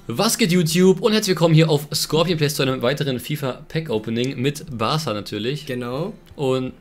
Was geht YouTube und herzlich willkommen hier auf Scorpion Plays zu einem weiteren FIFA Pack Opening mit Barca natürlich. Genau. Und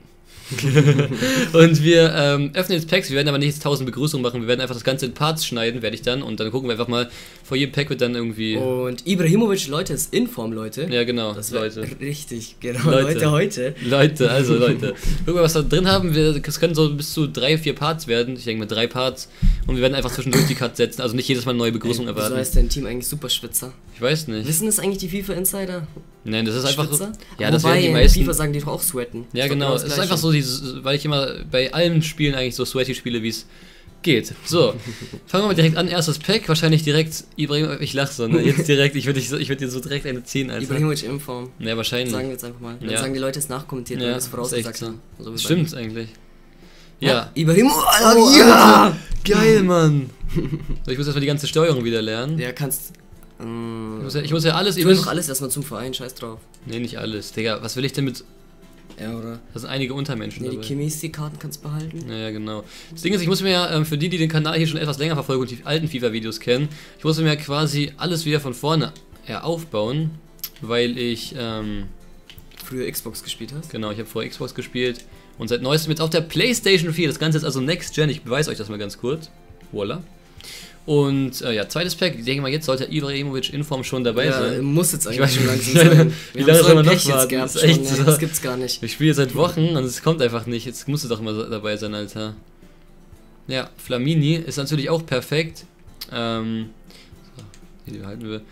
wir öffnen jetzt Packs, wir werden aber nicht jetzt 1000 Begrüßungen machen, wir werden einfach das Ganze in Parts schneiden, werde ich dann, und dann gucken wir einfach mal, vor jedem Pack wird dann irgendwie... Und Ibrahimovic, Leute, ist in Form, Leute. Ja genau, Das Leute. Richtig, genau, Leute, heute. Leute, gucken wir, was wir drin haben, es können so bis zu 3-4 Parts werden, ich denke mal 3 Parts, und wir werden einfach zwischendurch die Cut setzen, also nicht jedes Mal eine neue Begrüßung erwarten. Wieso heißt dein Team eigentlich Superschwitzer? Ich weiß nicht. Wissen das eigentlich die FIFA-Insider? Nein, das ist einfach so. Ja, das werden die meisten. FIFA sagen die doch auch sweaten. Ja, genau. Es ist einfach so, weil ich immer bei allen Spielen eigentlich so sweaty spiele, wie es geht. So, fangen wir mal direkt an. Erstes Pack, wahrscheinlich direkt Ibrahimovic. Ich lach so, ne? Jetzt direkt, ich würde dir so direkt eine ziehen, Alter. Ibrahimovic in Form. Ja, wahrscheinlich. Sagen wir jetzt einfach mal. Dann ja. Sagen die Leute es nachkommentiert, weil wir es vorausgesagt haben. So stimmt eigentlich. Ja. Ibrahimovic, ja! Geil, Mann! So, ich muss erstmal die ganze Steuerung wieder lernen. Ja, kannst. Ich muss ja alles... Tu doch alles erstmal zum Verein, scheiß drauf. Nee, nicht alles. Digga, was will ich denn mit... Ja, oder? Da sind einige Untermenschen dabei. Die Chemistry-Karten kannst du behalten. Ja, genau. Das Ding ist, ich muss mir ja, für die den Kanal hier schon etwas länger verfolgen und die alten FIFA-Videos kennen, ich muss mir ja quasi alles wieder von vorne aufbauen, weil ich, früher Xbox gespielt hast? Genau, ich habe früher Xbox gespielt und seit neuestem jetzt auf der PlayStation 4. Das Ganze ist also Next Gen, ich beweise euch das mal ganz kurz. Voila. Und ja, zweites Pack, ich denke mal, jetzt sollte Ibrahimovic in Form schon dabei sein. Ja, muss jetzt eigentlich schon langsam sein. Wie lange soll man noch warten? Das ist echt so. Das gibt's gar nicht. Ich spiele seit Wochen und es kommt einfach nicht. Jetzt musst du doch mal dabei sein, Alter. Ja, Flamini ist natürlich auch perfekt. So, hier behalten wir.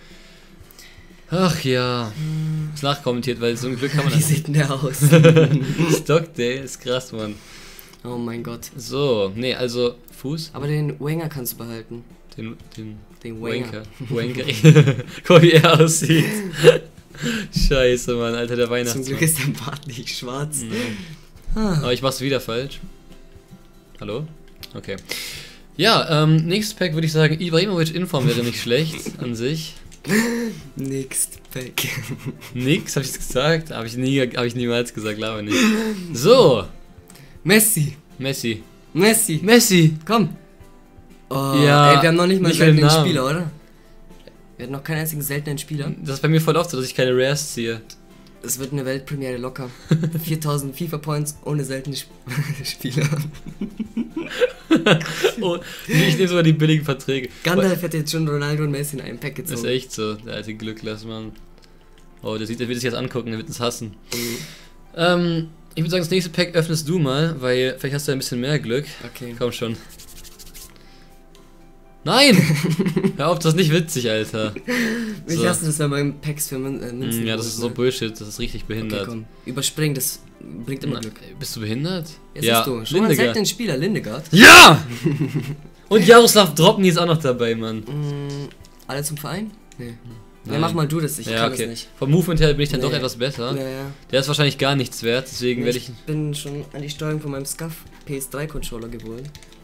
Ach ja, ist nachkommentiert, weil so ein Glück kann man... Wie sieht denn der aus? Stock Day ist krass, Mann. Oh mein Gott. So, nee, also Fuß. Aber den Wenger kannst du behalten. Den Wanker. Wanker. Guck mal, wie er aussieht. Scheiße, Mann, Alter, der Weihnachtsmann. Zum Glück ist dein Bart nicht schwarz. Aber ich mach's wieder falsch. Hallo? Okay. Ja, nächstes Pack würde ich sagen, Ibrahimovic in Form wäre nicht schlecht an sich. Next Pack. Nix, hab ich's gesagt? Hab ich niemals gesagt, glaube nicht. So. Messi. Komm. Oh, ja, ey, wir haben noch nicht mal einen seltenen Spieler, oder? Wir hatten noch keinen einzigen seltenen Spieler. Das ist bei mir voll oft so, dass ich keine Rares ziehe. Es wird eine Weltpremiere locker. 4000 FIFA Points ohne seltene Spieler. Oh, ich nehme sogar die billigen Verträge. Gandalf hätte jetzt schon Ronaldo und Messi in einem Pack gezogen. Ist echt so, der alte Glücklass, Mann. Oh, der wird sich jetzt angucken, der wird uns hassen. Ich würde sagen, das nächste Pack öffnest du mal, weil vielleicht hast du ein bisschen mehr Glück. Okay. Komm schon. Nein! Hör auf, das ist nicht witzig, Alter. Ich hasse das, wenn man Packs für Münzen ja, das ist so Bullshit, das ist richtig behindert. Okay, komm. Überspring, das bringt immer Glück. Bist du behindert? Jetzt ja, du. Schon mal selten Spieler, Lindegaard. Ja! Und Jaroslav Drobny ist auch noch dabei, Mann. Alle zum Verein? Nee. Ja, mach mal du das, ich kann das nicht. Vom Movement her bin ich dann doch etwas besser. Ja. Der ist wahrscheinlich gar nichts wert, deswegen werde ich... Ich bin schon an die Steuerung von meinem SCUF PS3-Controller gewöhnt.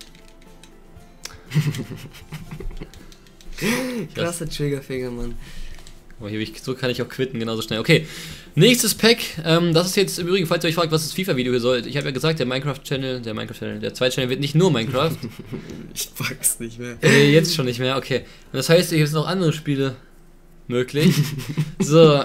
Krasser Triggerfinger, Mann. Aber hier, so kann ich auch quitten, genauso schnell. Okay, nächstes Pack. Das ist jetzt im Übrigen, falls ihr euch fragt, was das FIFA-Video hier soll. Ich habe ja gesagt, der Minecraft-Channel, der zweite Channel wird nicht nur Minecraft. Ich pack's nicht mehr. Jetzt schon nicht mehr, okay. Und das heißt, hier gibt es noch andere Spiele möglich. So,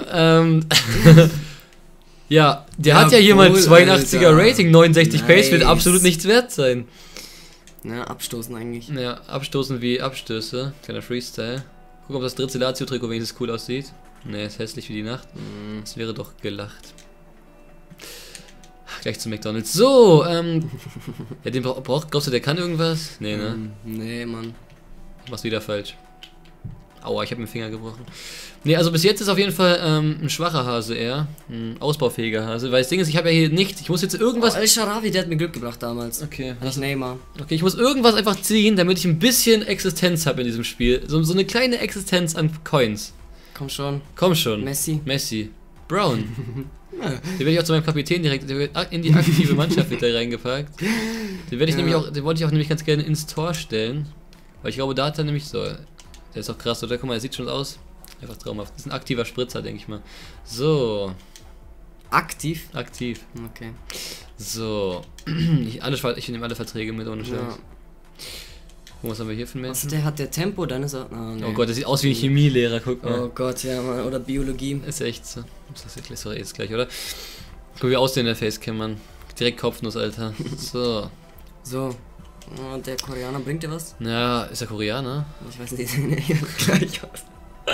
ja, der hat ja hier mal 82er Alter. Rating, 69 Pace, wird absolut nichts wert sein. Ja, abstoßen eigentlich. Ja, abstoßen wie Abstöße. Kleiner Freestyle. Guck, ob das dritte Lazio-Trikot wenigstens cool aussieht. Ne, ist hässlich wie die Nacht. Das wäre doch gelacht. Gleich zu McDonald's. So, ja, den glaubst du, der kann irgendwas? Nee, ne? Nee, Mann. Mach's wieder falsch. Aua, ich habe mir den Finger gebrochen. Ne, also bis jetzt ist auf jeden Fall ein schwacher Hase eher. Ein ausbaufähiger Hase. Weil das Ding ist, ich habe ja hier nichts. Ich muss jetzt irgendwas... El-Sharawi, der hat mir Glück gebracht damals. Okay. Nicht Neymar. Okay, ich muss irgendwas einfach ziehen, damit ich ein bisschen Existenz habe in diesem Spiel. So eine kleine Existenz an Coins. Komm schon. Komm schon. Messi. Brown. Ja. Den werde ich auch zu meinem Kapitän direkt in die aktive Mannschaft wieder reingepackt. Den werde ich nämlich auch, den wollte ich auch nämlich ganz gerne ins Tor stellen. Weil ich glaube, da hat er nämlich so... Der ist auch krass, oder? Guck mal, der sieht schon aus. Einfach traumhaft. Das ist ein aktiver Spritzer, denke ich mal. So. Aktiv? Aktiv. Okay. So. Ich nehme alle Verträge mit, ohne Scheiß. Was haben wir hier für einen Also Menschen? der hat der Tempo, dann ist er... nee. Oh Gott, der sieht aus wie ein Chemielehrer, guck mal. Oh Gott, ja, Mann. Oder Biologie. Ist echt so. Das ist jetzt gleich, oder? Guck, wie aussehen der Facecam, Mann. Direkt Kopfnuss, Alter. So. So. Und der Koreaner bringt dir was? Ja, ist er Koreaner? Ich weiß nicht, der gleich aus.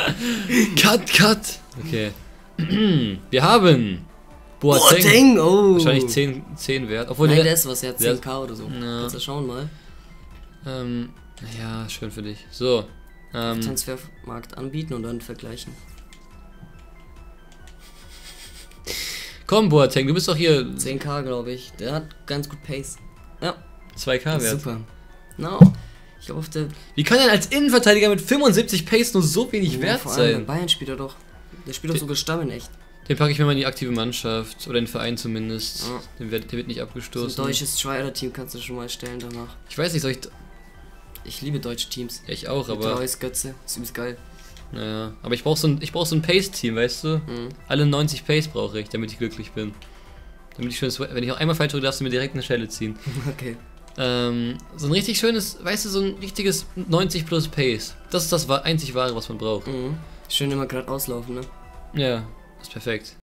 Cut! Okay. Wir haben Boateng. Boateng, oh! Wahrscheinlich 10 wert. Obwohl Nein, der... der ist was, ja, 10k oder so. Ja. Kannst du schauen mal. Ja, schön für dich. So. Transfermarkt anbieten und dann vergleichen. Komm, Boateng, du bist doch hier 10k, glaube ich. Der hat ganz gut Pace. Ja, 2K wert. super. No. Ich glaube auf der... Wie kann denn als Innenverteidiger mit 75 Pace nur so wenig wert vor allem bei sein? Bayern spielt er doch. Der spielt doch sogar Stamm in echt. Den packe ich mir mal in die aktive Mannschaft. Oder in den Verein zumindest. Ja. Der wird nicht So ein abgestoßen. deutsches Try-Team kannst du schon mal stellen danach. Ich weiß nicht, soll ich... Ich liebe deutsche Teams. Ja, ich auch, Mit aber... Reus, Götze, ist übelst geil. Naja, aber ich brauche so ein Pace-Team, weißt du? Mhm. Alle 90 Pace brauche ich, damit ich glücklich bin. Damit ich schönes... Wenn ich auch einmal falsch drücke, darfst du mir direkt eine Schelle ziehen. Okay. So ein richtig schönes, weißt du, so ein richtiges 90 plus Pace. Das ist das einzig Wahre, was man braucht. Mhm. Schön immer gerade auslaufen, ne? Ja, das ist perfekt.